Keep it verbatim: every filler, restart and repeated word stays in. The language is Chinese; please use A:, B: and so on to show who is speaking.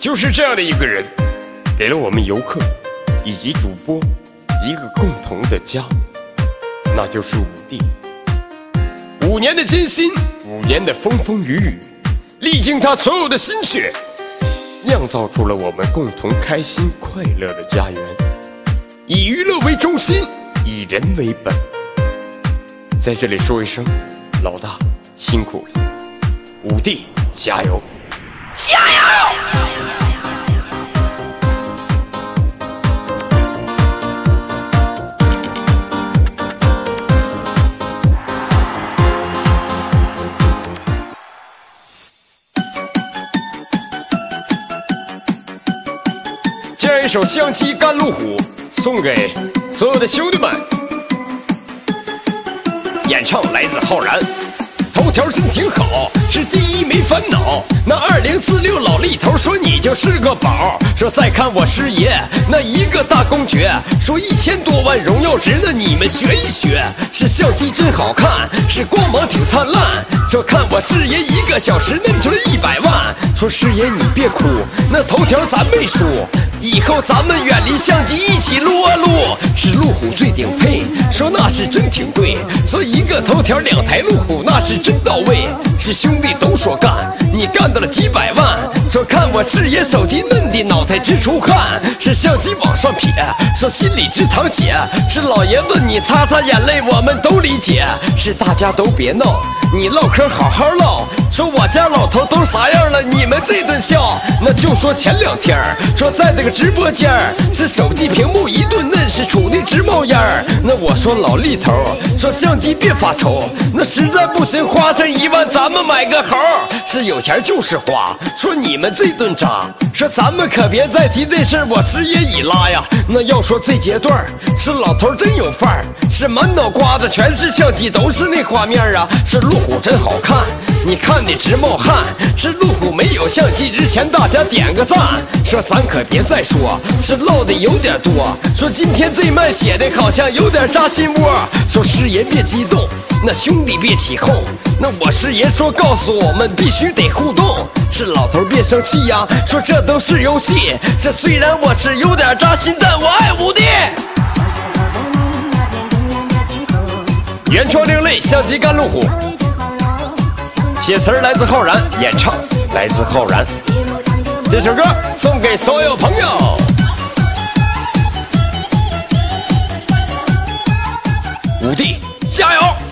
A: 就是这样的一个人，给了我们游客以及主播一个共同的家，那就是五弟。五年的艰辛，五年的风风雨雨，历经他所有的心血，酿造出了我们共同开心快乐的家园。以娱乐为中心，以人为本。在这里说一声，老大辛苦了，五弟加油，加油！这样一首《相机甘露虎》送给所有的兄弟们。演唱来自浩然，头条真挺好，是第一没烦恼。那二零四六老力头说你就是个宝，说再看我师爷那一个大公爵，说一千多万荣耀值，那你们学一学。是相机真好看，是光芒挺灿烂，说看我师爷一个小时弄出了一百万。说师爷你别哭，那头条咱没输，以后咱们远离相机一起撸啊撸。是路虎最顶配，说那是真挺贵，说一个头条两台路虎那是真到位。是兄弟都说干，你干到了几百万，说看我视野手机嫩的脑袋直出汗。是相机往上撇，说心里直淌血，是老爷子你擦擦眼泪我们都理解。是大家都别闹，你唠嗑好好唠，说我家老头都啥样了你们这顿笑。那就说前两天说在这个直播间是手机屏幕一顿嫩，是杵的直冒烟儿。那我说老力头，说相机别发愁，那实在不行花上一万咱们买个猴。是有钱就是花，说你们这顿渣，说咱们可别再提这事儿，我师爷已拉呀。那要说这阶段是老头真有范儿，是满脑瓜子全是相机都是那画面啊。是路虎真好看，你看的直冒汗。是路虎没有相机之前大家点个赞。说咱可别再说，是漏的有点多，说今天这漫写的好像有点扎心窝。说师爷别激动，那兄弟别起哄，那我师爷说告诉我们必须得互动。是老头别生气呀，说这都是游戏，这虽然我是有点扎心，但我爱五弟。原创另类相机甘露虎，写词来自浩然，演唱来自浩然。这首歌送给所有朋友，五弟加油！